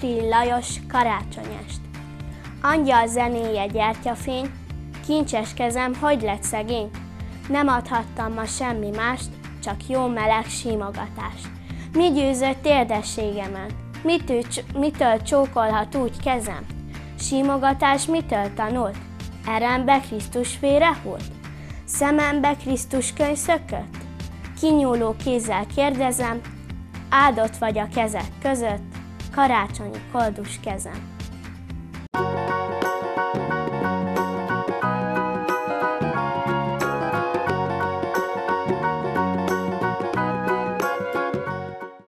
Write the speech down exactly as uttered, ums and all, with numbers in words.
Apríl Lajos karácsonyest. Angyal zenéje, gyertyafény, kincses kezem, hogy lett szegény? Nem adhattam ma semmi mást, csak jó meleg simogatást. Mi győzött térdességemen? Mitől, mitől csókolhat úgy kezem? Simogatás mitől tanult? Erembe Krisztus vére hult? Szemembe Krisztus könyv szökött? Kinyúló kézzel kérdezem, áldott vagy a kezek között, karácsonyi koldus kezem.